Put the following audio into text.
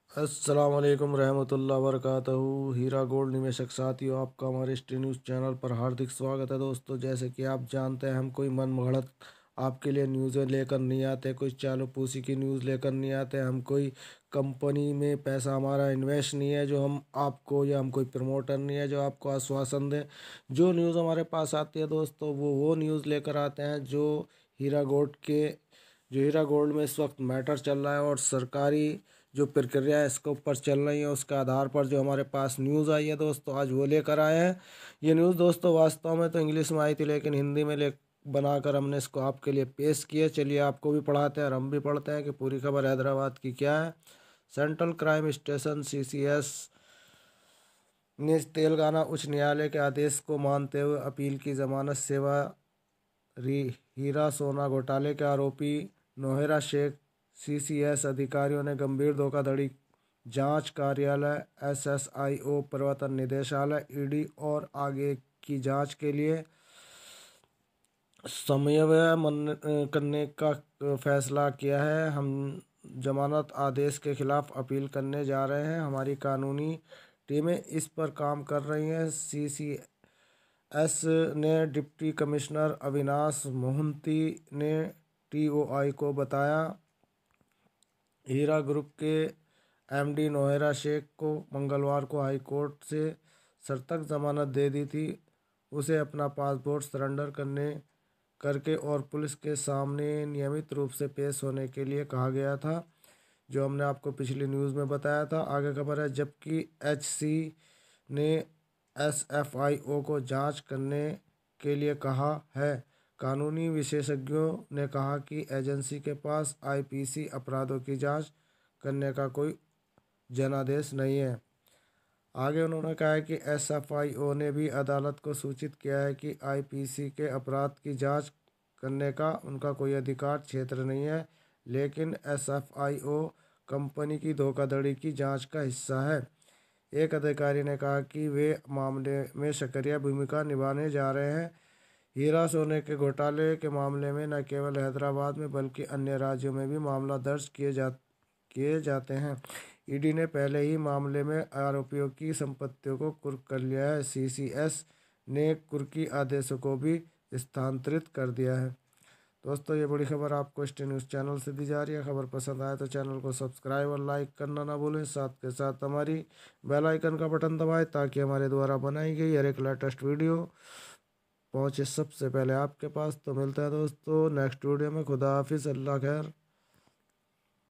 अस्सलाम वालेकुम रहमतुल्लाहि वबरकातुहू। हीरा गोल्ड निवेशक साथियों, आपका हमारे स्टी न्यूज़ चैनल पर हार्दिक स्वागत है। दोस्तों, जैसे कि आप जानते हैं, हम कोई मन घड़त आपके लिए न्यूज़ें लेकर नहीं आते, कोई चालू पूसी की न्यूज़ लेकर नहीं आते। हम कोई कंपनी में पैसा हमारा इन्वेस्ट नहीं है जो हम आपको, या हम कोई प्रमोटर नहीं है जो आपको आश्वासन दें। जो न्यूज़ हमारे पास आती है दोस्तों, वो न्यूज़ लेकर आते हैं जो हीरा गोल्ड के जो हीरा गोल्ड में इस वक्त मैटर चल रहा है और सरकारी जो प्रक्रिया है इसके ऊपर चल रही है, उसके आधार पर जो हमारे पास न्यूज़ आई है दोस्तों, आज वो लेकर आए हैं। ये न्यूज़ दोस्तों वास्तव में तो इंग्लिश में आई थी, लेकिन हिंदी में ले बनाकर हमने इसको आपके लिए पेश किया। चलिए आपको भी पढ़ाते हैं और हम भी पढ़ते हैं कि पूरी खबर हैदराबाद की क्या है। सेंट्रल क्राइम स्टेशन CCS ने तेलंगाना उच्च न्यायालय के आदेश को मानते हुए अपील की। जमानत सेवा हीरा सोना घोटाले के आरोपी नौहेरा शेख CCS अधिकारियों ने गंभीर धोखाधड़ी जांच कार्यालय SSIO प्रवर्तन निदेशालय ED और आगे की जांच के लिए समन्वय करने का फैसला किया है। हम जमानत आदेश के खिलाफ अपील करने जा रहे हैं। हमारी कानूनी टीमें इस पर काम कर रही हैं। CCS ने डिप्टी कमिश्नर अविनाश मोहंती ने TOI को बताया। हीरा ग्रुप के MD नौहेरा शेख को मंगलवार को हाई कोर्ट से शर्तक जमानत दे दी थी। उसे अपना पासपोर्ट सरेंडर करके और पुलिस के सामने नियमित रूप से पेश होने के लिए कहा गया था, जो हमने आपको पिछली न्यूज़ में बताया था। आगे खबर है, जबकि HC ने SFIO को जांच करने के लिए कहा है। कानूनी विशेषज्ञों ने कहा कि एजेंसी के पास IPC अपराधों की जांच करने का कोई जनादेश नहीं है। आगे उन्होंने कहा है कि SFIO ने भी अदालत को सूचित किया है कि IPC के अपराध की जांच करने का उनका कोई अधिकार क्षेत्र नहीं है, लेकिन SFIO कंपनी की धोखाधड़ी की जांच का हिस्सा है। एक अधिकारी ने कहा कि वे मामले में सक्रिय भूमिका निभाने जा रहे हैं। हीरा सोने के घोटाले के मामले में न केवल हैदराबाद में बल्कि अन्य राज्यों में भी मामला दर्ज किए जाते हैं। ED ने पहले ही मामले में आरोपियों की संपत्तियों को कुर्क कर लिया है। CCS ने कुर्की आदेशों को भी स्थानांतरित कर दिया है। दोस्तों, ये बड़ी खबर आपको स्टे न्यूज़ चैनल से दी जा रही है। खबर पसंद आए तो चैनल को सब्सक्राइब और लाइक करना ना भूलें। साथ के साथ हमारी बेल आइकन का बटन दबाएं ताकि हमारे द्वारा बनाई गई हर एक लेटेस्ट वीडियो पहुँचे सबसे पहले आपके पास। तो मिलते हैं दोस्तों नेक्स्ट वीडियो में। खुदा हाफिज़, अल्लाह खैर।